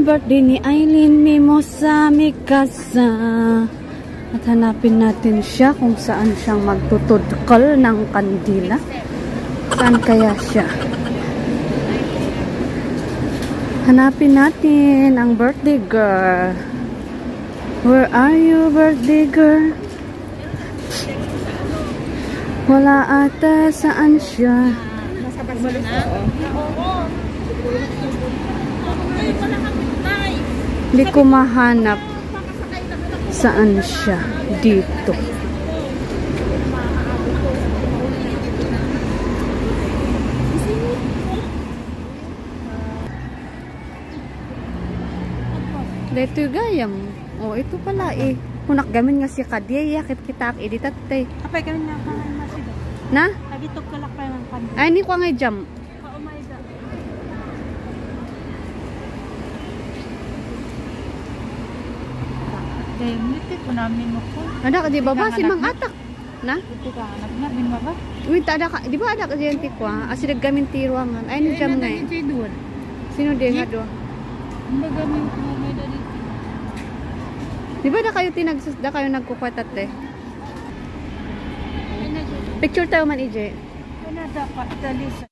birthday ni Aileen Mimosa Mikasa. At hanapin natin siya kung saan siyang magtutudkal ng kandila. Saan kaya siya? Hanapin natin ang birthday girl. Where are you, birthday girl? Wala ata, saan siya? Hindi ko mahanap saan siya dito. Dito gayam. Oh, ito pala eh. Kunak gamin nga si Kadia, yakit kita editat tay. Apay gamin na pa masih. Na? Lagi to kalak pa ng kandila. Ay, ni ko nga jam. Oh my god. Dahil nito ko namin mo ko. Ada ka di ba ba si Mang Atak? Na? Ito ka anak na bin ba? Uy, ada ka, di ba ada ka diyan tikwa? Asi naggamin tiruangan. Ay, ni jam nga eh. Sino di nga do? Magamin ko may dali. Di ba da kayo nagkukwatat eh? Picture tayo man, EJ. Ano dapat dali sa...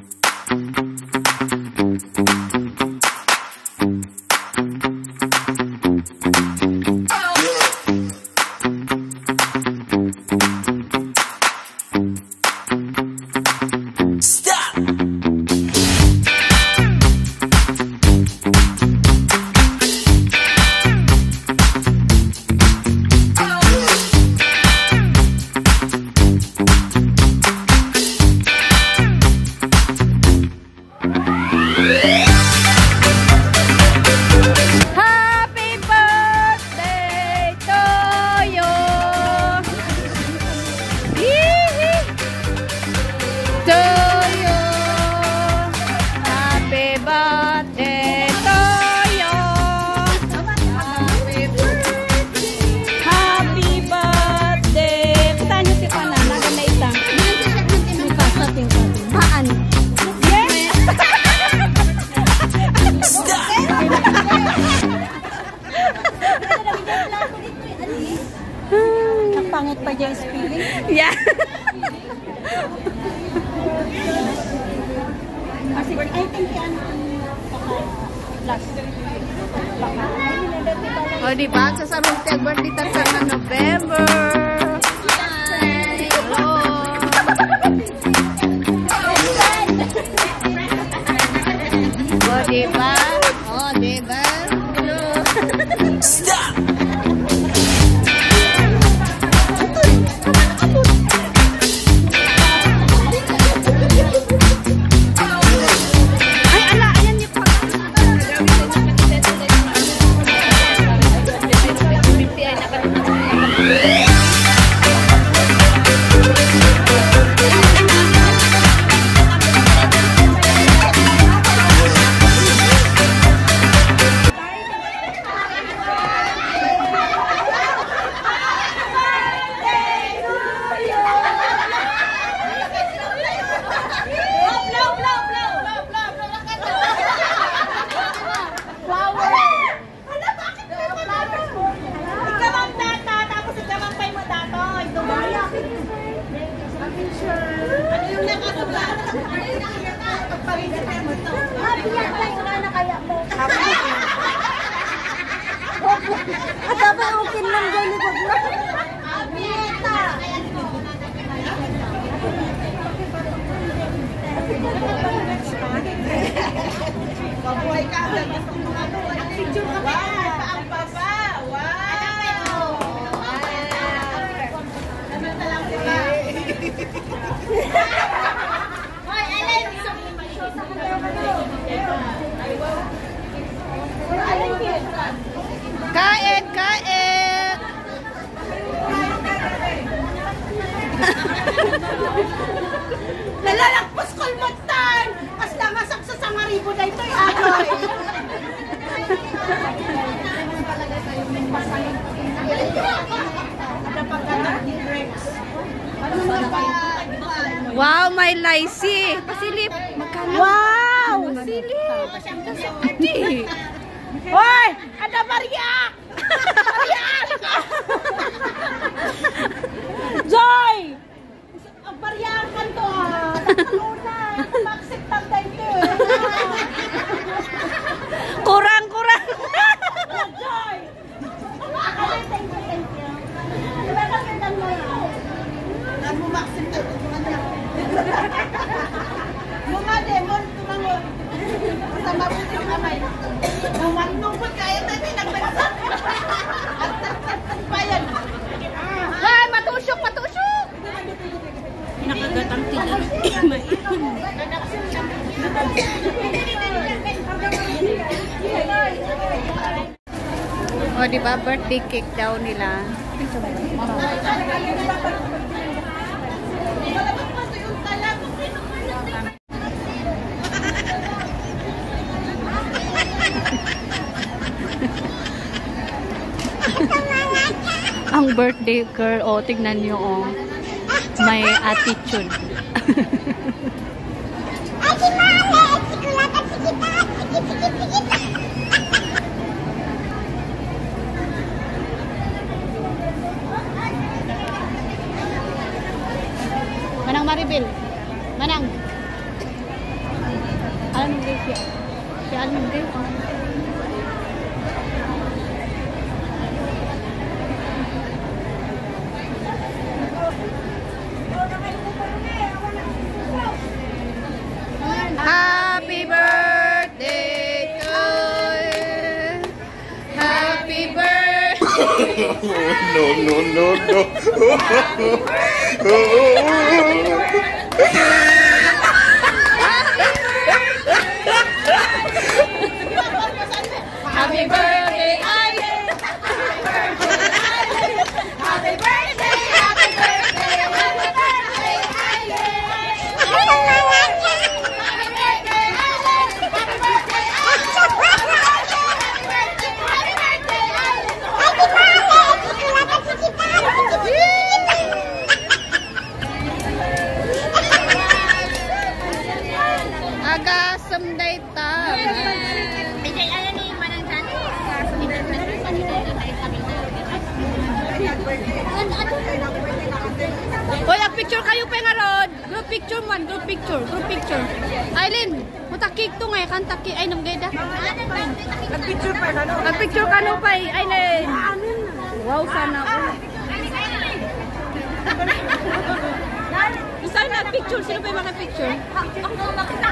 Pangit pa dyan spelling? Yeah. I think yan last. O, diba? Sa sarong birthday tasan na November. Hello. O, diba? O, diba? Hello. Stop! At dapat okay lang dyan ni Pagla. Abiyeta! Mabuhay ka agad. Picture ka ba? Ang baba! Wow! Naman na lang sila. Hoy, Ellen! Show sa Kain! Kain! Nalalakpas kulmutan! As langasak sa sangaribo na ito'y agoy! Wow, may laisi. Pasilip. Magkano? Wow! Pasilip. Hindi. Hoy! Ada Maria! Maria! Joy! Ang bariyakan to ah! Takalunay! Maksiptang tayo to eh! Kurang! Joy! Thank you. Diba nakita mo yan? Ang maksiptang to kanya. Mumade, tumangon. Sa mabuti kamay. Bumanupot kaya tayo nagbansak. Bayan. Ay, matusok! Nakagatang tila. O, diba? Birthday cake daw nila. Ang birthday girl, oh, tignan nyo, oh. May attitude. Manang Maribel. Manang. Alam mo siya. Siya alam mo kayo. Happy birthday to you. Happy birthday. No. Happy birthday, Aileen. Happy birthday, happy birthday, happy birthday, Aga someday ta. Hoy, picture kayo pa nga rod. Group picture man, group picture. Aileen, mutakik to nga kanta ki ay namgayda. Nagpicture ka no pa, Aileen. Wow, sana ko. Isa na picture, sino pa yung mga picture? Ako makita.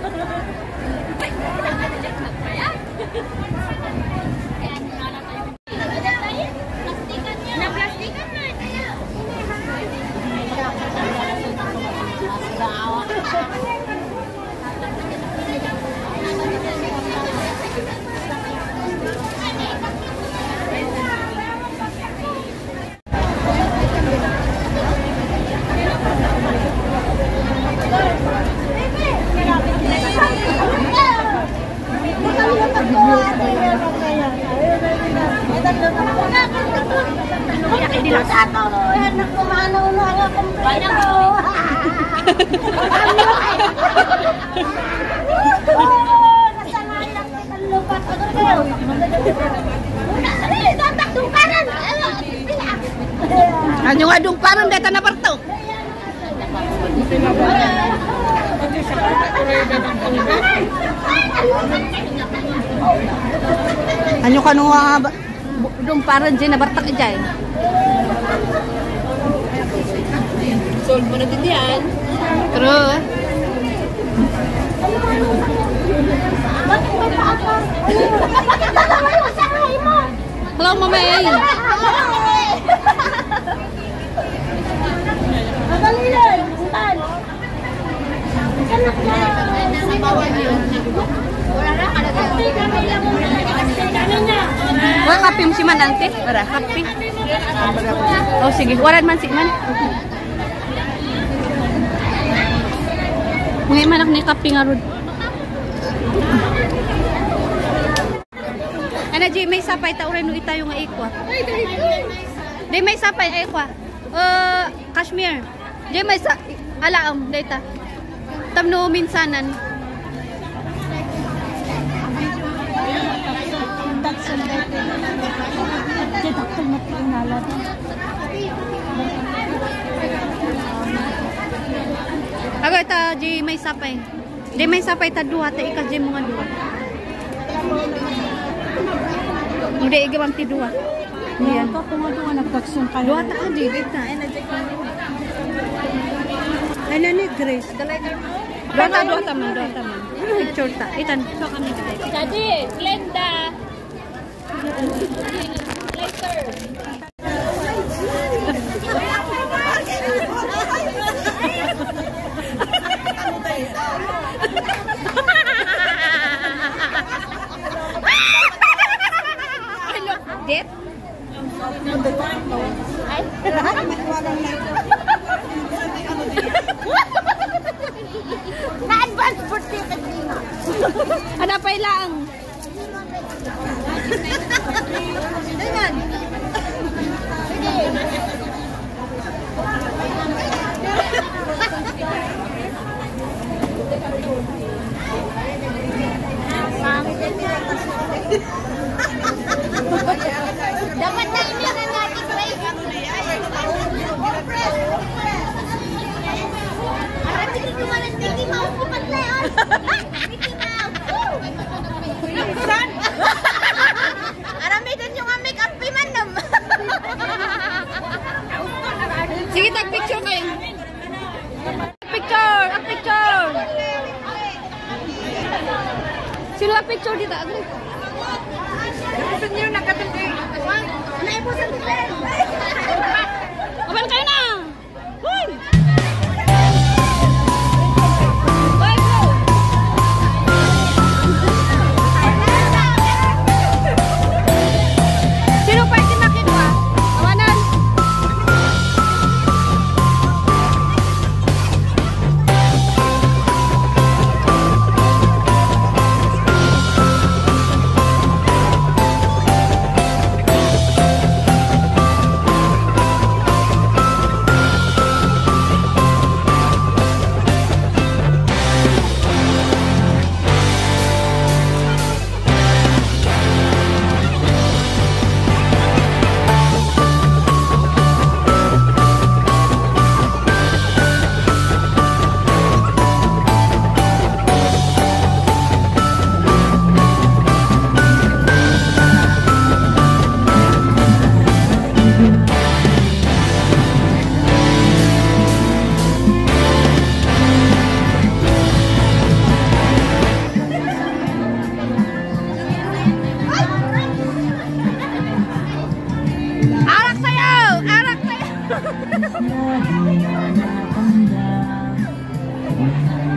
Ano nga dong parang data na parto? Ano ka nung dong parang dyan na bartak dyan? Solve mo na din yan. True. Hello, Mama A. Wala kapim si Manante? Wala kapim. Oh sige, waran man si Man. Ngayon manak ni kapim nga rod. Ana Jay, may sapay ta uray no itayo nga ikwa. Di may sapay ikwa. Kashmir. Jay may sa alaam data. Tamno minsanan. Daktal na pinala din. Agay ta di may sapay. Di may sapay ta duha ta ika di mga duha. Hindi igawang ti duha. Yan ka kung duha nagdaksyon kayo. Duha ta di dita. Ano ni Grace? Duha ta man. Picture ta. Itan. Jadi, Glenda. Later. Dit? Ay? Na-advance birthday ka din. Ano pa ilang? Tingnan. Dapat na ini na natin break. Arami dito man ang Mickey Mouse ko patlayon. Mickey Mouse. San? Arami din yung make-up man nam. Sige, tag-picture kayo. Picture! Sino ang picture dito? Gusto niyo nakatulog. Naipusan ko din. Abal kayo na! Hoy! Sino pa yung tinakidwa? Awanan! Arak sayo!